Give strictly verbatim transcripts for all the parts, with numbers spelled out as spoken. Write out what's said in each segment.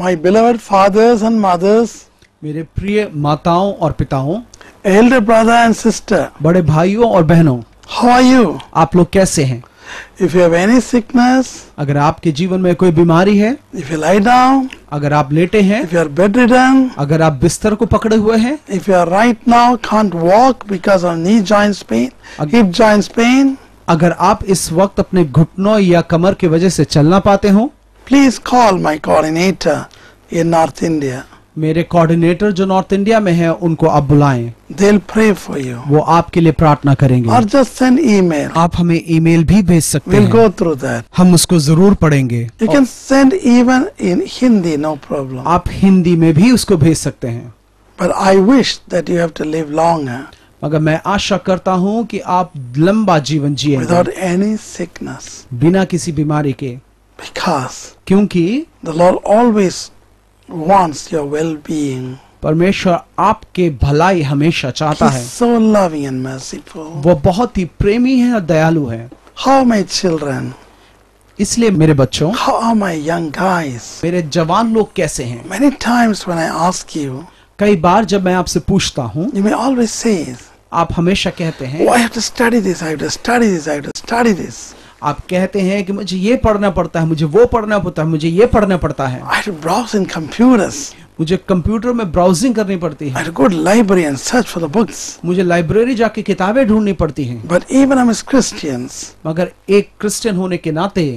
My beloved fathers and mothers, मेरे प्रिय माताओं और पिताओं, elder brother and sister, बड़े भाइयों और बहनों, how are you? आप लोग कैसे हैं? If you have any sickness, अगर आपके जीवन में कोई बीमारी है, if you lie down, अगर आप लेटे हैं, if you are bedridden, अगर आप बिस्तर को पकड़े हुए हैं, if you are right now can't walk because of knee joints pain, hip joints pain, अगर आप इस वक्त अपने घुटनों या कमर की वजह से चलना पाते हो, please call my coordinator in North India. मेरे कोऑर्डिनेटर जो नॉर्थ इंडिया में है उनको आप बुलाएं, They'll pray for you. वो आपके लिए प्रार्थना करेंगे। Or just send email. आप हमें ईमेल भी भेज सकते We'll हैं, go through that. हम उसको जरूर पढ़ेंगे। You can send even in Hindi, no problem. आप हिंदी में भी उसको भेज सकते हैं। But I wish that you have to live longer मगर मैं आशा करता हूँ कि आप लंबा जीवन जिएंगे without any sickness, बिना किसी बीमारी के, because क्योंकि the Lord always wants your well-being. परमेश्वर आपके भलाई हमेशा चाहता है। He's so loving and merciful. वो बहुत ही प्रेमी है और दयालु है। How my children? इसलिए मेरे बच्चों, How are my young guys? मेरे जवान लोग कैसे हैं? Many times when I ask you, कई बार जब मैं आपसे पूछता हूँ, you may always say, आप हमेशा कहते हैं, oh, I have to study this, I have to study this, I have to study this. आप कहते हैं कि मुझे ये पढ़ना पड़ता है, मुझे वो पढ़ना पड़ता है, मुझे ये पढ़ना पड़ता है, I have to browse in computers. मुझे कंप्यूटर में ब्राउजिंग करनी पड़ती I है, have to go to library and search for the books. मुझे लाइब्रेरी जाके किताबें ढूंढनी पड़ती हैं। But even amongst Christians, मगर एक क्रिश्चियन होने के नाते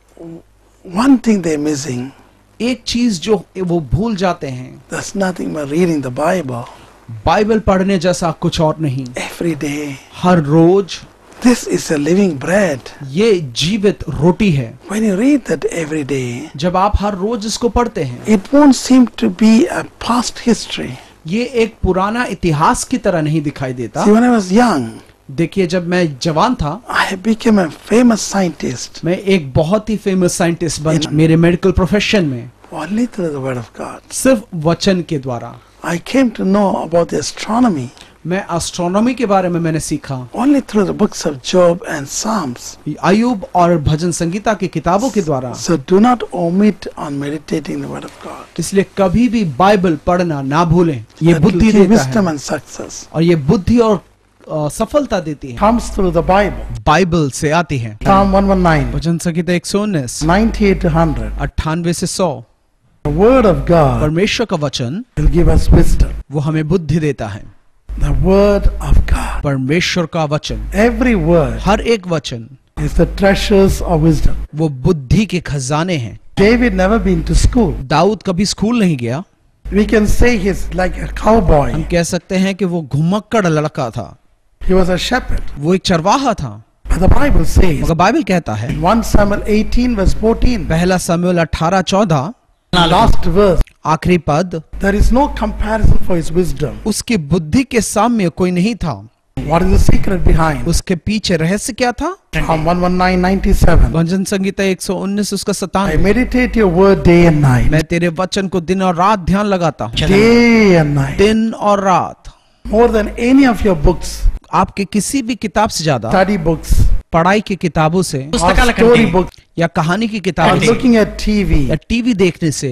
one thing they're missing, एक चीज जो वो भूल जाते हैं, there's nothing but reading the Bible Bible पढ़ने जैसा कुछ और नहीं। every day. Her rose This is a living bread. ये जीवित रोटी है। When you read that every day, जब आप हर रोज इसको पढ़ते हैं, it won't seem to be a past history. ये एक पुराना इतिहास की तरह नहीं दिखाई देता। See, when I was young, देखिए, जब मैं जवान था, I became a famous scientist मैं एक बहुत ही फेमस साइंटिस्ट बन In- मेरे मेडिकल प्रोफेशन में, only through the word of God. सिर्फ वचन के द्वारा। I came to know about the astronomy मैं एस्ट्रोनॉमी के बारे में मैंने सीखा only through the books of Job and Psalms. Ayub और भजन संगीता की किताबों के द्वारा। So do not omit on meditating the word of God. इसलिए कभी भी बाइबल पढ़ना ना भूलें। ये That will बुद्धि give देता wisdom है and success. और ये बुद्धि और अ, सफलता देती है। Comes through the Bible. Bible से आती है। Psalm one nineteen, भजन संगीता एक सौ उन्नीस, ninety-eight to one hundred. अट्ठानवे से सौ। The word of God परमेश्वर का वचन will give us wisdom. वो हमें बुद्धि देता है। The word of God. परमेश्वर का वचन, Every word हर एक वचन is the treasures of wisdom. वो बुद्धि के खजाने हैं। David never been to school. Dawood कभी स्कूल नहीं गया। We can say he's like a हम cowboy. कह सकते हैं कि वो घुमक्कड़ लड़का था, He was a shepherd. वो एक चरवाहा था। But the Bible says मगर बाइबल कहता है, in First Samuel eighteen verse fourteen, पहला शमूएल अठारह चौदह, last verse, आखिरी पद, there is no comparison for his wisdom. उसकी बुद्धि के सामने कोई नहीं था। What is the secret behind? उसके पीछे रहस्य क्या था? Psalm one nineteen ninety-seven. भजन संगीता एक सौ उन्नीस उसका I सतानवे, meditate your word day and night. मैं तेरे वचन को दिन और रात ध्यान लगाता हूँ। Day and night. दिन और रात। More than any of your books, आपके किसी भी किताब से ज्यादा, study books, पढ़ाई की किताबों से or story books, या कहानी की or किताबों से looking at T V, या टीवी देखने से,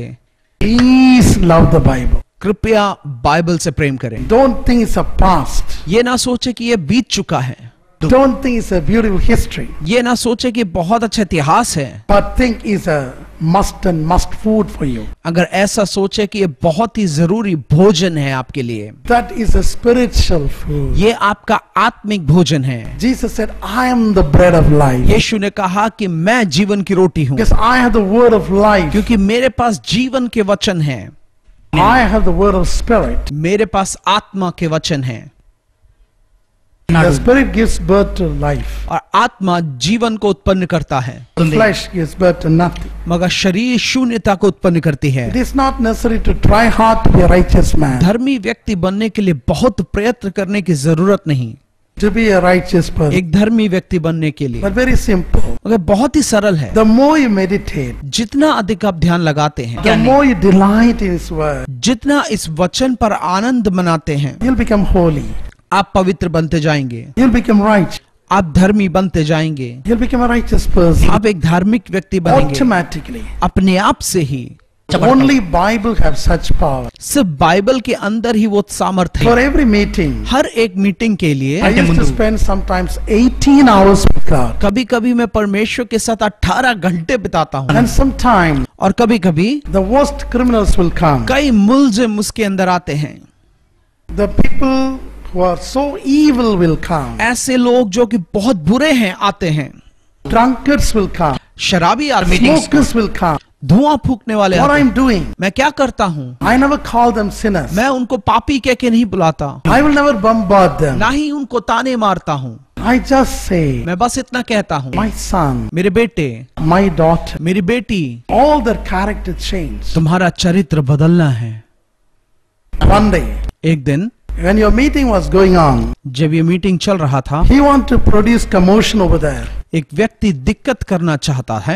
please love the Bible. कृपया बाइबल से प्रेम करें। Don't think it's a past. ये ना सोचे कि ये बीत चुका है, Don't think it's a beautiful history. ये ना सोचे कि बहुत अच्छा इतिहास है, But think it's a must and must food for you. अगर ऐसा सोचे कि ये बहुत ही जरूरी भोजन है आपके लिए, That is a spiritual food. ये आपका आत्मिक भोजन है। Jesus said, I am the bread of life. यीशु ने कहा कि मैं जीवन की रोटी हूँ, Because I have the word of life. क्योंकि मेरे पास जीवन के वचन हैं, I have the word of spirit. मेरे पास आत्मा के वचन हैं। The spirit gives birth to life. और आत्मा जीवन को उत्पन्न करता है, The flesh gives birth to nothing. मगर शरीर शून्यता को उत्पन्न करती है। It is not necessary to try hard to be a righteous man. धर्मी व्यक्ति बनने के लिए बहुत प्रयत्न करने की जरूरत नहीं, To be a righteous person. एक धर्मी व्यक्ति बनने के लिए, But very simple. मगर बहुत ही सरल है। The more you meditate, जितना अधिक आप ध्यान लगाते हैं, the more you delight in His word, जितना इस वचन पर आनंद मनाते हैं, you'll become holy. आप पवित्र बनते जाएंगे, You'll become righteous. आप धर्मी बनते जाएंगे, You'll become a righteous person. आप एक धार्मिक व्यक्ति बनेंगे Automatically. अपने आप से ही। Only Bible have such power. सिर्फ बाइबल के अंदर ही वो सामर्थ्य For है। every meeting, हर एक मीटिंग के लिए I used to spend sometimes eighteen hours with God. कभी कभी मैं परमेश्वर के साथ अठारह घंटे बिताता हूँ। And sometimes और कभी कभी the worst criminals will come. कई मुलजिम उसके अंदर आते हैं। The people who are so evil will come. ऐसे लोग जो कि बहुत बुरे हैं आते हैं। Drunkards will come. शराबी आते हैं। Smokers will come. धुआं फूकने वाले What आते I'm हैं। doing, मैं क्या करता हूँ? I never call them sinners. मैं उनको पापी कह के नहीं बुलाता, I will never bombard them. ना ही उनको ताने मारता हूँ। I just say, मैं बस इतना कहता हूँ, my son, मेरे बेटे, my daughter, मेरी बेटी, all their character changed. तुम्हारा चरित्र बदलना है। One day, एक दिन when your meeting was going on, जब ये मीटिंग चल रहा था, he wanted to produce commotion over there. एक व्यक्ति दिक्कत करना चाहता है,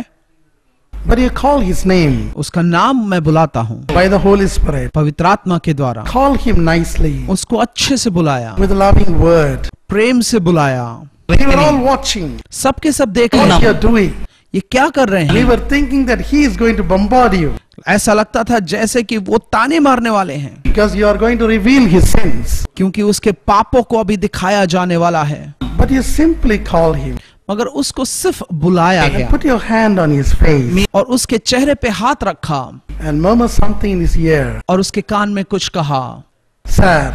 But you call his name उसका नाम मैं बुलाता हूँ by the Holy Spirit. पवित्र आत्मा के द्वारा। Call him nicely उसको अच्छे से बुलाया, with a loving word. प्रेम से बुलाया। We were all watching सबके सब देख what रहे you're हैं, doing. ये क्या कर रहे We हैं। were thinking that he is going to bombard you ऐसा लगता था जैसे कि वो ताने मारने वाले हैं, because you are going to reveal his sins. क्योंकि उसके पापों को अभी दिखाया जाने वाला है। But you simply call him मगर उसको सिर्फ बुलाया and गया put your hand on his face और उसके चेहरे पे हाथ रखा and murmur something in his ear. और उसके कान में कुछ कहा। Sir,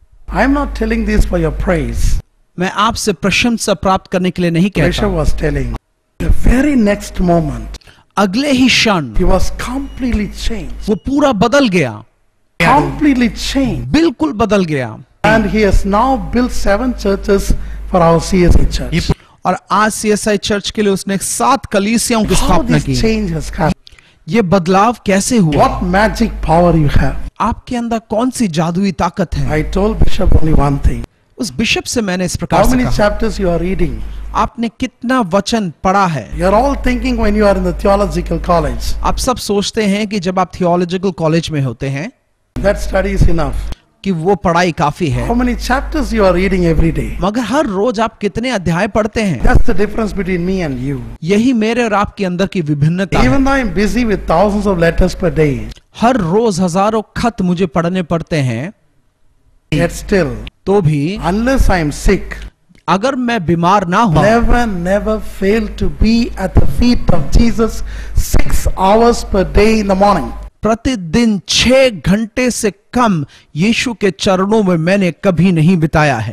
I am not telling this for your praise. मैं आपसे प्रशंसा प्राप्त करने के लिए नहीं Bishop कहता। was telling. The very next moment, अगले ही क्षण he was completely changed. वो पूरा बदल गया, Completely changed. बिल्कुल बदल गया। And he has now built seven churches for our C S I church. और आज सी एस आई चर्च के लिए उसने सात कलीसियाओं की How स्थापना this की। change has come? ये बदलाव कैसे हुआ? What magic power you have? आपके अंदर कौन सी जादुई ताकत है? I told Bishop only one thing. उस बिशप से मैंने इस प्रकार How से many कहा, chapters you are reading? आपने कितना वचन पढ़ा है? You are all thinking when you are in the theological college. आप सब सोचते हैं कि जब आप थियोलॉजिकल कॉलेज में होते हैं That study is enough. कि वो पढ़ाई काफी है, How many chapters you are reading every day? मगर हर रोज आप कितने अध्याय पढ़ते हैं? That's the difference between me and you. यही मेरे और आपके अंदर की विभिन्नता है। Even though I am busy with thousands of letters per day, हर रोज हजारों खत मुझे पढ़ने पड़ते हैं, yet still, तो भी unless I am sick, अगर मैं बीमार ना हूं, never, never fail to be at the feet of Jesus six hours per day in the morning. प्रतिदिन छह घंटे से कम यीशु के चरणों में मैंने कभी नहीं बिताया है।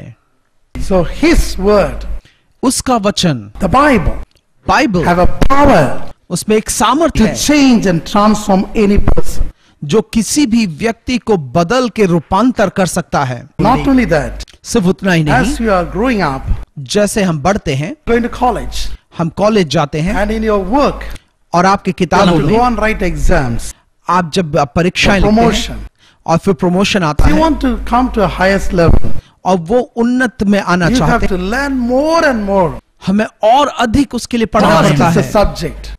So His word, उसका वचन, the Bible, Bible, have a power उसमें एक सामर्थ्य to है change and transform any person. जो किसी भी व्यक्ति को बदल के रूपांतर कर सकता है। Not only that, सिर्फ उतना ही नहीं, as you are growing up, जैसे हम बढ़ते हैं, going to college, हम कॉलेज जाते हैं and in your work, और आपके you किताबों have to में go and write exams, आप जब परीक्षाएं लिखते promotion. हैं और फिर प्रमोशन आता You है want to come to a highest level. और वो उन्नत में आना You have चाहते to हैं, learn more and more. हमें और अधिक उसके लिए पढ़ना What पड़ता is the है। subject?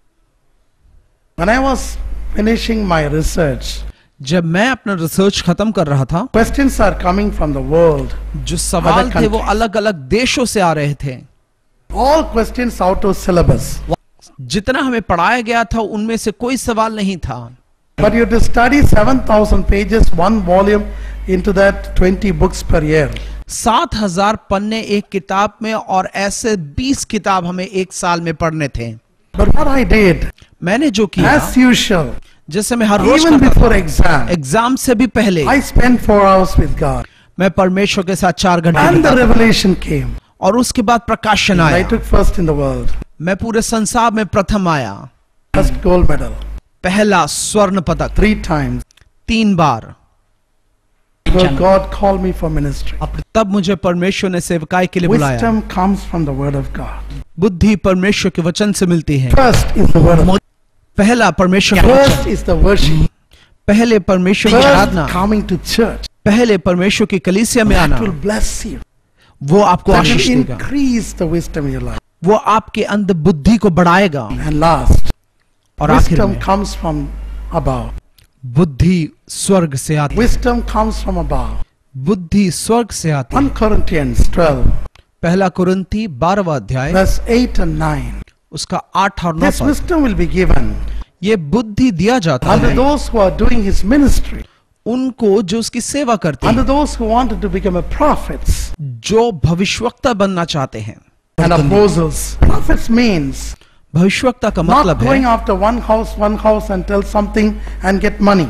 When I was finishing my research, जब मैं अपना रिसर्च खत्म कर रहा था, questions are coming from the world. जो सवाल Other थे वो countries. अलग अलग देशों से आ रहे थे। All questions out of syllabus. जितना हमें पढ़ाया गया था उनमें से कोई सवाल नहीं था, But you have to study seven thousand pages, one volume into that twenty books per year. सात हजार पन्ने एक किताब में और ऐसे बीस किताब हमें एक साल में पढ़ने थे। But what I did, मैंने जो किया, as usual, जैसे मैं हर रोज even करता before था, exam, एग्जाम से भी पहले I spent four hours with God. मैं परमेश्वर के साथ चार घंटे And the बिताता था। revelation came. और उसके बाद प्रकाशन I आया, took first in the world. मैं पूरे संसार में प्रथम आया, First gold medal. पहला स्वर्ण पदक, Three times. तीन बार। Because God called me for ministry. तब मुझे परमेश्वर ने सेवकाई के लिए बुलाया। Wisdom comes from the word of God. बुद्धि परमेश्वर के वचन से मिलती है। First is the word of God. पहला परमेश्वर का First वचन, is the worship. पहले परमेश्वर की First Aradhana, coming to church. पहले परमेश्वर की कलीसिया में आना, That will bless you. वो आपको That आशीष will देगा, increase the wisdom in your life. वो आपके अंदर बुद्धि को बढ़ाएगा। And last, और आखिर wisdom में comes from above. बुद्धि स्वर्ग से आती है, Wisdom comes from above. बुद्धि स्वर्ग से आती है। First Corinthians twelve, पहला कुरिन्थी बारहवां अध्याय verse eight and nine. उसका आठ और नौ This पद, wisdom will be given ये बुद्धि दिया जाता Unto है those who are doing his ministry, उनको जो उसकी सेवा करते unto हैं, those who wanted to become a prophets जो भविष्यवक्ता बनना चाहते हैं and apostles. Prophets means भविष्यवक्ता का not मतलब going है after one house, one house and tell something and get money.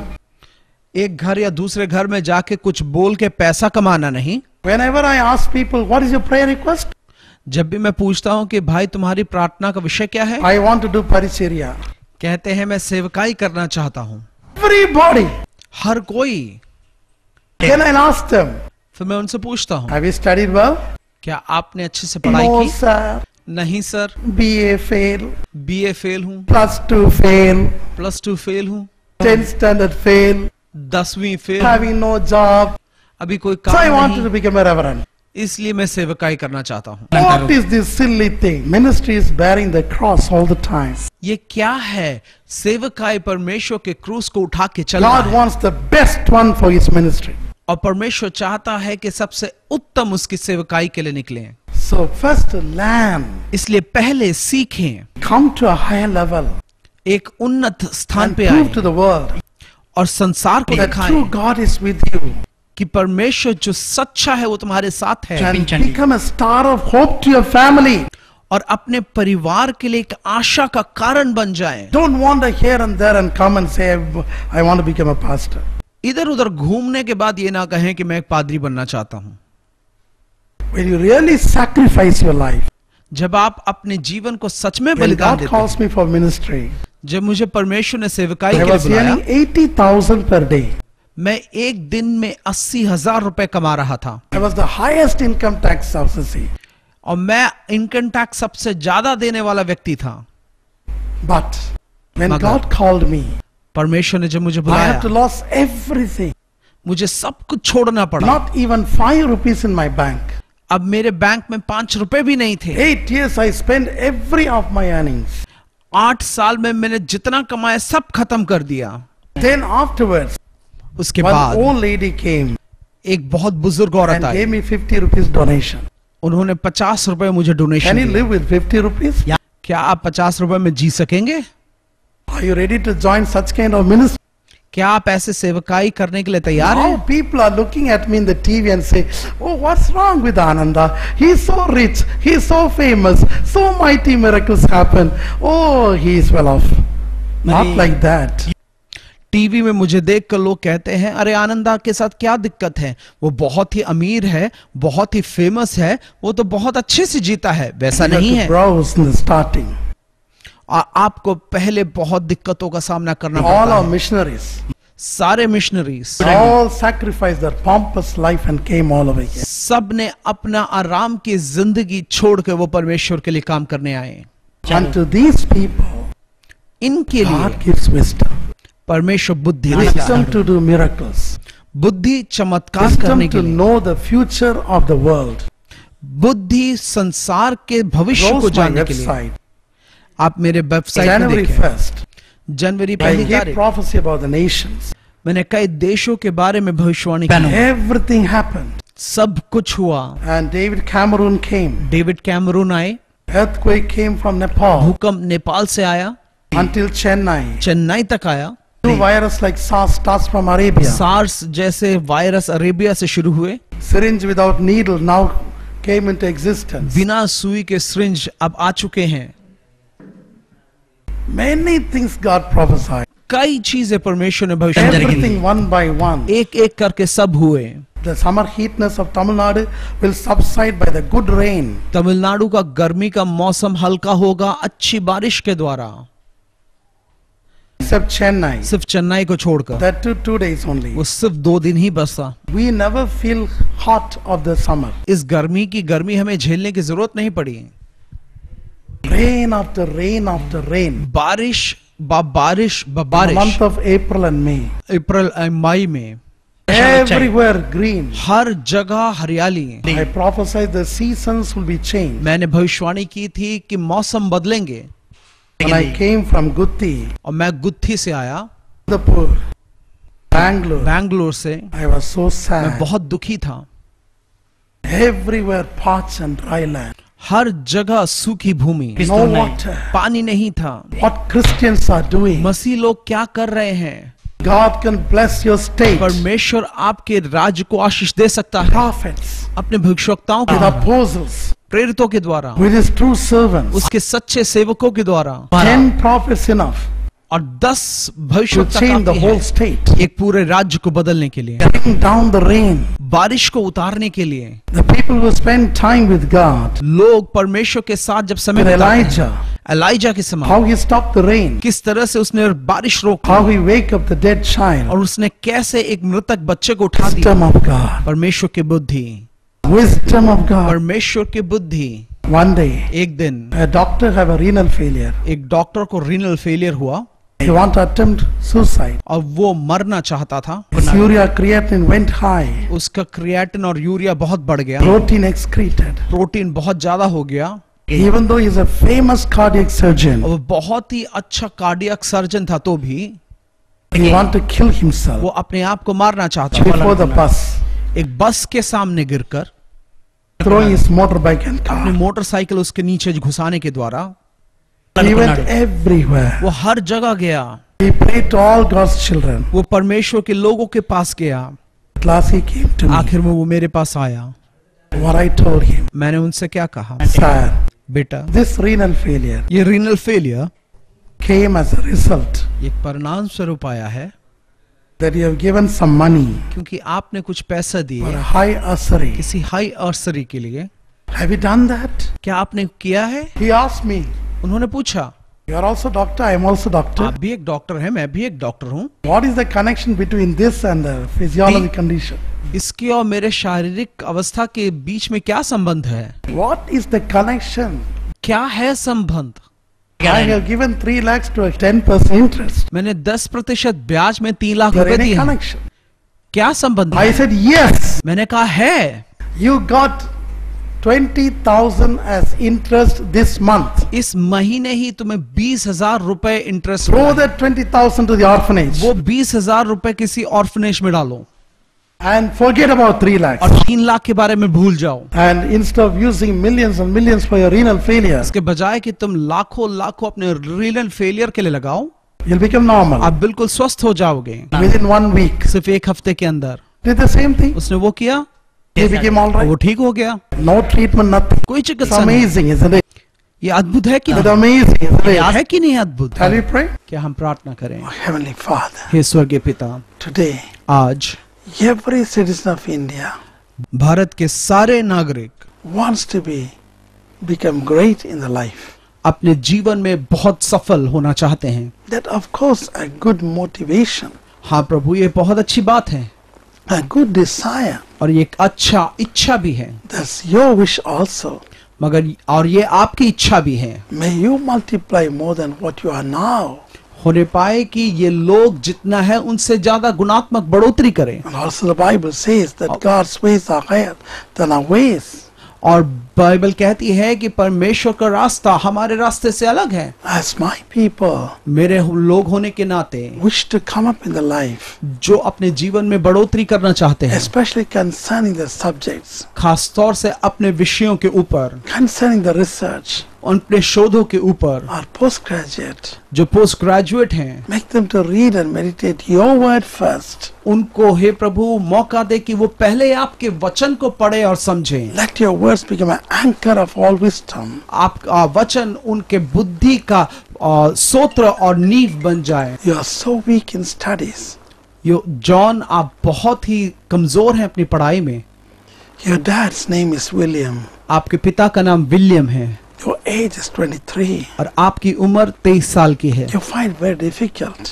एक घर या दूसरे घर में जाके कुछ बोल के पैसा कमाना नहीं। Whenever I ask people, what is your prayer request? जब भी मैं पूछता हूं कि भाई तुम्हारी प्रार्थना का विषय क्या है, I want to do paricharya. कहते हैं मैं सेवकाई करना चाहता हूं। Everybody. हर कोई। Then I ask them, फिर मैं उनसे पूछता हूं, have you studied well? क्या आपने अच्छे से पढ़ाई No, की? sir. नहीं sir, B A fail, BA fail हूं, plus two fail, plus two fail हूं, tenth standard fail, दसवीं फेल हूं, having no job. अभी कोई So I काम wanted नहीं, to become a reverend. इसलिए मैं सेवकाई करना चाहता हूं। What is this silly thing? Ministry is bearing the cross all the time. ये क्या है? सेवकाई परमेश्वर के क्रूस को उठा के चलना God है। wants the best one for his ministry. और परमेश्वर चाहता है कि सबसे उत्तम उसकी सेवकाई के लिए निकले। So first learn, इसलिए पहले सीखें, come to a higher level एक उन्नत स्थान and पे prove to आए the world और संसार को that दिखाएं true God is with you. कि परमेश्वर जो सच्चा है वो तुम्हारे साथ है, And become a star of hope to your family. और अपने परिवार के लिए एक आशा का कारण बन जाए। Don't wander here and there and come and say, I want to become a pastor. इधर उधर घूमने के बाद ये ना कहें कि मैं एक पादरी बनना चाहता हूं। When you really sacrifice your life, जब आप अपने जीवन को सच में when बलिदान God देते calls हैं, me for ministry, जब मुझे परमेश्वर ने सेवकाई I के लिए was बुलाया, earning eighty thousand per day. मैं एक दिन में अस्सी हजार रुपए कमा रहा था I was the highest income tax officer. और मैं इनकम टैक्स सबसे ज्यादा देने वाला व्यक्ति था। But when मगर God called me, परमेश्वर ने जब मुझे I बुलाया, had to lose everything. मुझे सब कुछ छोड़ना पड़ा। Not even five rupees in my bank. अब मेरे बैंक में पांच रुपए भी नहीं थे। Eight years I spent every of my earnings. आठ साल में मैंने जितना कमाया सब खत्म कर दिया। Then afterwards, उसके one बाद old lady came एक बहुत बुजुर्ग औरत and I, gave me fifty rupees donation. उन्होंने पचास रुपए मुझे डोनेशन Can you दिया। live with fifty rupees? क्या आप पचास रुपए में जी सकेंगे? Are you ready to join such kind of ministry? क्या आप ऐसे सेवकाई करने के लिए तैयार Now हैं? people are looking at me in the T V and say, oh, what's wrong with Ananda? He's so rich, he's so famous, so mighty miracles happen. Oh, he is well off. Not नहीं। like that. TV में मुझे देखकर लोग कहते हैं, अरे आनंदा के साथ क्या दिक्कत है, वो बहुत ही अमीर है, बहुत ही फेमस है, वो तो बहुत अच्छे से जीता है। वैसा You have नहीं to है। browse in the starting. आ, आपको पहले बहुत दिक्कतों का सामना करना All पड़ता our है। missionaries, सारे missionaries all sacrificed their pompous life and came all over here. सब ने अपना आराम की जिंदगी छोड़ के वो परमेश्वर के लिए काम करने आए। Unto these people, इनके लिए God gives wisdom. परमेश्वर बुद्धि देता Wisdom है, to do miracles. बुद्धि चमत्कार Wisdom करने के to लिए, know the future of the world. बुद्धि संसार के भविष्य को Browse my जानने के लिए। website. आप मेरे वेबसाइट में January देखें, first, जनवरी I पहली gave तारीख prophecy about the nations. मैंने कई देशों के बारे में भविष्यवाणी की। Everything happened. सब कुछ हुआ। And David Cameron came. David Cameron आए, Earthquake came from Nepal भूकंप नेपाल से आया, until Chennai. चेन्नई तक आया। New virus like SARS starts from Arabia. SARS जैसे वायरस अरेबिया से शुरू हुए। Syringe without needle now came into existence. बिना सुई के सिरिंज अब आ चुके हैं। Many things God prophesied. कई चीजें परमेश्वर ने भविष्यवाणी की। Everything one by one. एक एक करके सब हुए। The summer heatness of Tamil Nadu will subside by the good rain. Tamil Nadu का गर्मी का मौसम हल्का होगा अच्छी बारिश के द्वारा, Except Chennai. सिर्फ चेन्नई को छोड़कर। That too two days only. वो सिर्फ दो दिन ही बसा। We never feel hot of the summer. इस गर्मी की गर्मी हमें झेलने की जरूरत नहीं पड़ी। Rain after rain after rain. बारिश बा बारिश ब The बारिश month of April and May. अप्रैल अ, मई में Everywhere green. हर जगह हरियाली। I prophesied the seasons will be changed. मैंने भविष्यवाणी की थी कि मौसम बदलेंगे। When I came from Gutti, और मैं गुत्थी से आया, Udaipur, Bangalore, बैंगलोर से, I was so मैं sad. बहुत दुखी था। Everywhere parched and dry land. हर जगह सूखी भूमि, no water. पानी नहीं था। What Christians are doing. मसीह लोग क्या कर रहे हैं? God can bless your state. परमेश्वर आपके राज्य को आशीष दे सकता है Prophets, अपने भविष्यवक्ताओं के with द्वारा, apostles, प्रेरितों के द्वारा, with his true servants. उसके सच्चे सेवकों के द्वारा। Ten prophets enough और दस to भविष्यवक्ता change the काफी whole हैं state. एक पूरे राज्य को बदलने के लिए, Bring down the rain. बारिश को उतारने के लिए। The people who spend time with God. लोग परमेश्वर के साथ जब समय With बिताते हैं, Elijah, एलाइजा के समय how he stopped the rain. किस तरह से उसने बारिश रोकी How he wake up the dead child. और उसने कैसे एक मृतक बच्चे को उठा दिया। Wisdom of God. परमेश्वर की बुद्धि, Wisdom of God. परमेश्वर की बुद्धि। One day, एक दिन a doctor have a renal failure. एक डॉक्टर को रीनल फेलियर हुआ He want to attempt suicide. और वो मरना चाहता था। His urea creatinine went high. उसका क्रिएटिन और यूरिया बहुत बढ़ गया, Protein excreted. प्रोटीन बहुत ज्यादा हो गया। Even though he is a famous cardiac surgeon, और वो बहुत ही अच्छा कार्डियक सर्जन था, तो भी he want to kill himself वो अपने आप को मारना चाहता before the था। bus, एक बस के सामने गिरकर throwing his motorbike and अपने car. मोटरसाइकिल उसके नीचे घुसाने के द्वारा He went everywhere. वो हर जगह गया। He prayed to all God's children. वो परमेश्वर के लोगों के पास गया। At last he came to me. आखिर में वो मेरे पास आया। What I told him, मैंने उनसे क्या कहा? sir, बेटा, this renal failure ये renal failure came as a result एक परिणाम स्वरूप आया है that you have given some money क्योंकि आपने कुछ पैसा for दिए a high usury. किसी हाई अर्सरी के लिए। Have you done that? क्या आपने किया है? He asked me. उन्होंने पूछा। You are also doctor. I am also doctor. आप भी एक डॉक्टर हैं, मैं भी एक डॉक्टर हूँ। What is the connection between this and the physiology The- condition? इसकी और मेरे शारीरिक अवस्था के बीच में क्या संबंध है? What is the connection? क्या है संबंध? I have given three lakhs to a ten percent interest. मैंने दस प्रतिशत ब्याज में तीन लाख Is there रुपए any दिए हैं। connection? क्या संबंध I है? said yes. मैंने कहा है। You got twenty thousand as interest this month. इस महीने ही तुम्हें बीस हजार रुपए interest Throw that twenty thousand to the orphanage वो बीस हजार रुपए किसी ऑर्फनेज में डालो and forget about three lakhs. और तीन लाख के बारे में भूल जाओ। And instead of using millions and millions for your renal failure, इसके बजाय कि तुम लाखों लाखों अपने रीनल फेलियर के लिए लगाओ, you'll become normal आप बिल्कुल स्वस्थ हो जाओगे within one week. सिर्फ एक हफ्ते के अंदर। Did the same thing. उसने वो किया, He became all और वो right. ठीक हो गया। No treatment, nothing. कोई It's चिकित्सा नहीं। amazing, isn't it? ये अद्भुत है कि It's नहीं? amazing, isn't ये it? है कि नहीं अद्भुत? Shall we pray? क्या हम प्रार्थना करें? Oh, Heavenly Father, हे स्वर्गीय पिता, today आज every citizen of India Bharat के सारे नागरिक wants to be become great in the life. अपने जीवन में बहुत सफल होना चाहते हैं। That of course a good motivation, हाँ प्रभु, ये बहुत अच्छी बात है a good desire. और ये एक अच्छा इच्छा भी है, That's your wish also. मगर और ये आपकी इच्छा भी है। May you multiply more than what you are now. होने पाए कि ये लोग जितना है उनसे ज्यादा गुणात्मक बढ़ोतरी करें। And also the Bible says that God's ways are higher than our ways. और बाइबल कहती है कि परमेश्वर का रास्ता हमारे रास्ते से अलग है। As my people मेरे लोग होने के नाते wish to come up in the life, जो अपने जीवन में बढ़ोतरी करना चाहते हैं, especially concerning the subjects, खास तौर से अपने विषयों के ऊपर, concerning the research, अपने शोधों के ऊपर, or postgraduate, जो पोस्ट ग्रेजुएट हैं, make them to read and meditate your word first. उनको हे प्रभु मौका दे कि वो पहले आपके वचन को पढ़े और समझें। Let your words become an anchor of all wisdom. आपका वचन उनके बुद्धि का आ, सोत्र और नींव बन जाए। You are so weak in studies. यो जॉन, आप बहुत ही कमजोर हैं अपनी पढ़ाई में। Your dad's name is William. आपके पिता का नाम विलियम है Your age is twenty-three. और आपकी उम्र तेईस साल की है You find very difficult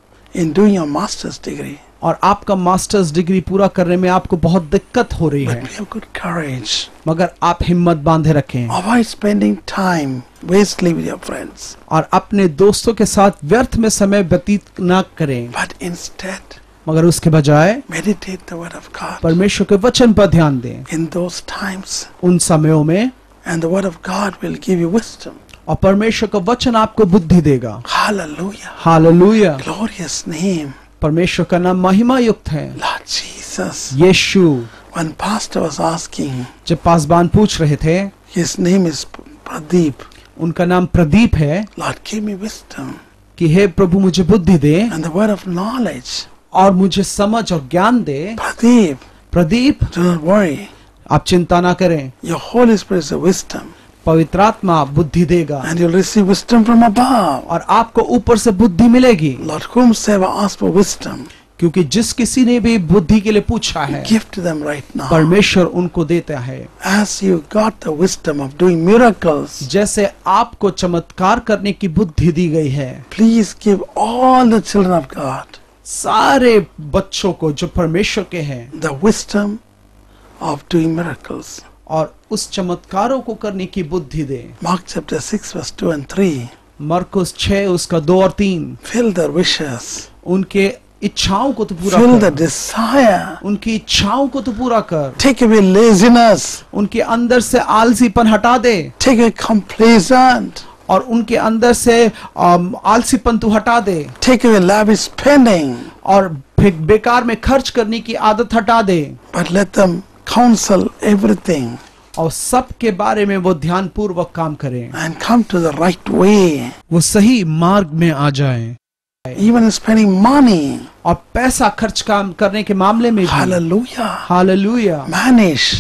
in doing your master's degree. और आपका मास्टर्स डिग्री पूरा करने में आपको बहुत दिक्कत हो रही But है, we have good courage. मगर आप हिम्मत बांधे रखें Avoid spending time wastely with your friends. और अपने दोस्तों के साथ व्यर्थ में समय व्यतीत न करें, But instead, मगर उसके बजाय meditate the word of God परमेश्वर के वचन पर ध्यान दें in those times. उन समयों में, And the word of God will give you wisdom. और परमेश्वर का वचन आपको बुद्धि देगा। Hallelujah. Hallelujah, Glorious name. परमेश्वर का नाम महिमा युक्त है। Lord Jesus. Yeshu, When pastor was asking, जब पासबान पूछ रहे थे His name is Pradeep. उनका नाम प्रदीप है। Lord, give me wisdom कि हे प्रभु मुझे बुद्धि दे and the word of knowledge. और मुझे समझ और ज्ञान दे। Pradeep, Pradeep, do not worry. आप चिंता ना करें, Your Holy Spirit is a wisdom, पवित्र आत्मा बुद्धि देगा and you'll receive wisdom from above. और आपको ऊपर से बुद्धि मिलेगी। Lord, whomsoever asks for wisdom, क्योंकि जिस किसी ने भी बुद्धि के लिए पूछा है, give to them right now. परमेश्वर उनको देता है। As you got the wisdom of doing miracles, जैसे आपको चमत्कार करने की बुद्धि दी गई है, please give all the children of God सारे बच्चों को जो परमेश्वर के हैं, the wisdom of doing miracles. और उस चमत्कारों को करने की बुद्धि दे। Mark chapter six verse two and three. मरकुस छह उसका दो और तीन। Fill their wishes. उनके इच्छाओं को तो पूरा Fill कर। the desire. उनकी इच्छाओं को तो पूरा कर। Take away laziness. उनके अंदर से आलसीपन हटा दे। Take away complacent. और उनके अंदर से आम, आलसीपन तू हटा दे। Take away lavish spending. और बे- बेकार में खर्च करने की आदत हटा दे। But let them counsel everything और सब के बारे में वो ध्यान पूर्वक काम करें, and come to the right way. वो सही मार्ग में आ जाएं। Even in spending money. और पैसा खर्च काम करने के मामले में भी। Hallelujah. Hallelujah. Manish,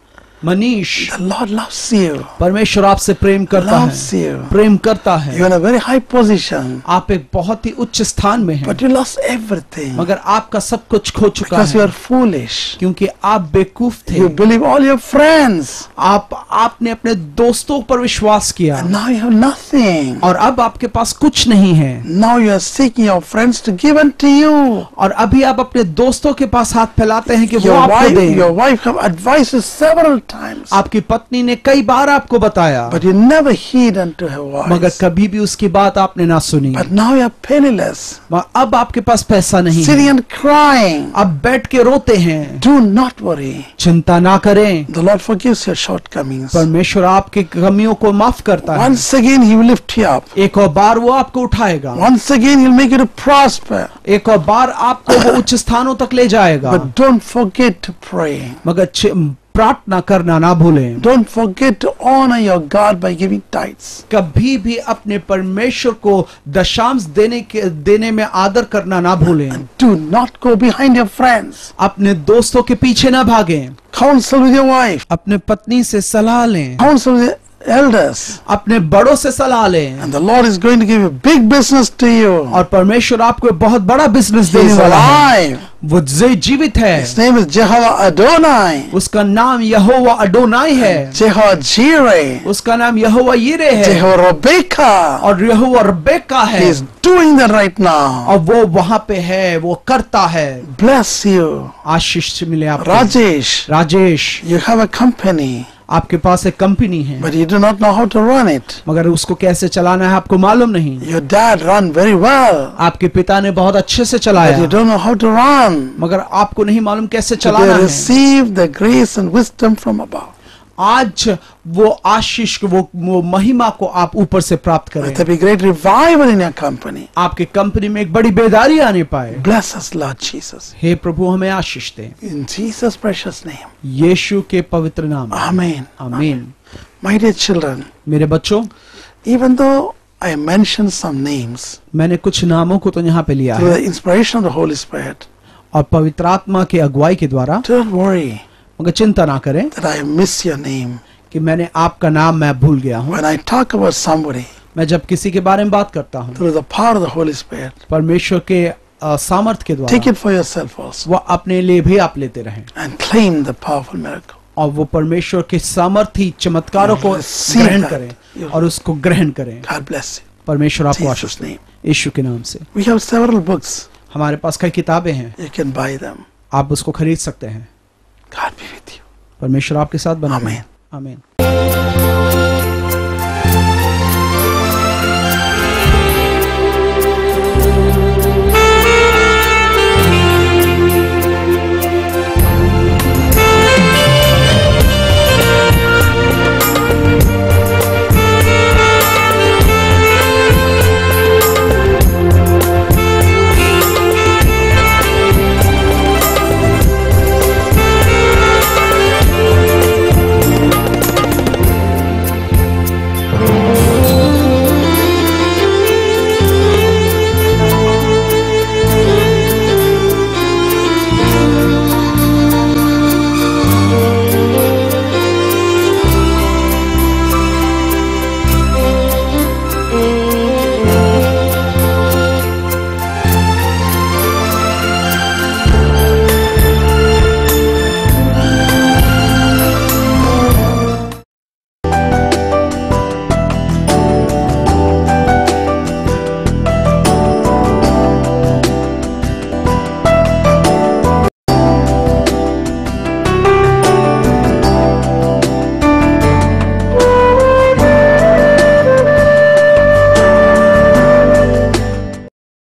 Manish, the Lord loves you. परमेश्वर आपसे प्रेम करता Loves है, you. प्रेम करता है। You're in a very high position, आप एक बहुत ही उच्च स्थान में हैं, but you lost everything मगर आपका सब कुछ खो चुका because you है, are foolish. क्योंकि आप बेवकूफ थे। You believe all your friends, आप आपने अपने दोस्तों पर विश्वास किया and now you have nothing. और अब आपके पास कुछ नहीं है। Now you are seeking your friends to give unto you. और अभी आप अपने दोस्तों के पास हाथ फैलाते हैं कि वो Your आपको wife, दें। your wife have advised you several times, आपकी पत्नी ने कई बार आपको बताया, but you never heed unto her मगर voice. कभी भी उसकी बात आपने ना सुनी। But now you are penniless, मगर अब आपके पास पैसा नहीं sitting है, and crying. अब बैठ के रोते हैं। Do not worry. चिंता ना करें, The Lord forgives your shortcomings. परमेश्वर आपके कमियों को माफ करता है। Once again He will lift you up. एक और बार वो आपको उठाएगा, Once again He'll make you to prosper. एक और बार आपको वो उच्च स्थानों तक ले जाएगा। But don't forget to pray. मगर छि- प्रार्थना करना ना भूलें। Don't forget to honor your God by giving tithes. कभी भी अपने परमेश्वर को दशांश देने के देने में आदर करना ना भूलें। Do not go behind your friends. अपने दोस्तों के पीछे ना भागें। Counsel with your wife. अपने पत्नी से सलाह लें, Counsel with elders. अपने बड़ों से सलाह लें, And the Lord is going to give you big business to you. और परमेश्वर आपको बहुत बड़ा बिजनेस He देने is वाला है। alive. वो जी- जीवित है। His name is Jehovah Adonai. उसका नाम यहोवा अडोनाई है, Jehovah Jireh. उसका नाम यहोवा यिरे है, Jehovah Rebecca. और यहोवा रब्बेका He है, is doing that right now. और वो वहां पे है, वो करता है। Bless you. आशीष मिले आपको। Rajesh, Rajesh, you have a company, आपके पास एक कंपनी है, but you do not know how to run it. मगर उसको कैसे चलाना है आपको मालूम नहीं। Your dad ran very well, आपके पिता ने बहुत अच्छे से but चलाया, you don't know how to run. मगर आपको नहीं मालूम कैसे Today चलाना है। receive the grace and wisdom from above. आज वो आशीष वो, वो महिमा को आप ऊपर से प्राप्त Let करें। there be great revival in your company. आपके कंपनी में एक बड़ी बेदारी आने पाए। Bless us, Lord Jesus. हे प्रभु हमें आशीष दें, In Jesus' precious name. यीशु के पवित्र नाम में। Amen. आमीन। My dear children, मेरे बच्चों, even though I mentioned some names मैंने कुछ नामों को तो यहाँ पे लिया through है, the inspiration of the Holy Spirit, और पवित्र आत्मा के अगुवाई के द्वारा, don't worry मगर चिंता ना करें that I miss your name. कि मैंने आपका नाम मैं भूल गया हूँ। When I talk about somebody मैं जब किसी के बारे में बात करता हूँ, through the power of the Holy Spirit, परमेश्वर के अ, सामर्थ के take द्वारा, it for yourself also वो अपने लिए भी आप लेते रहें, and claim the powerful miracle. और वो परमेश्वर के सामर्थी चमत्कारों को Receive ग्रहण that. करें और उसको ग्रहण करें। God bless you. परमेश्वर आपको Jesus' आशीष दे, name. यीशु के नाम से। We have several books. हमारे पास कई किताबें हैं, You can buy them. आप उसको खरीद सकते हैं। God be with you. परमेश्वर आपके साथ बना रहे। Amen. आमीन।